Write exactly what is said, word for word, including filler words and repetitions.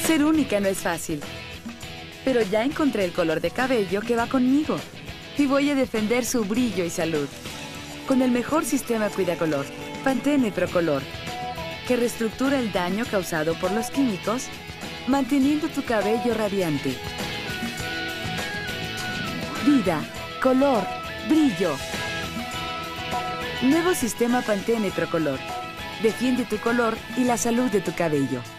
Ser única no es fácil, pero ya encontré el color de cabello que va conmigo y voy a defender su brillo y salud con el mejor sistema Cuidacolor, Pantene Procolor, que reestructura el daño causado por los químicos, manteniendo tu cabello radiante. Vida, color, brillo. Nuevo sistema Pantene Procolor. Defiende tu color y la salud de tu cabello.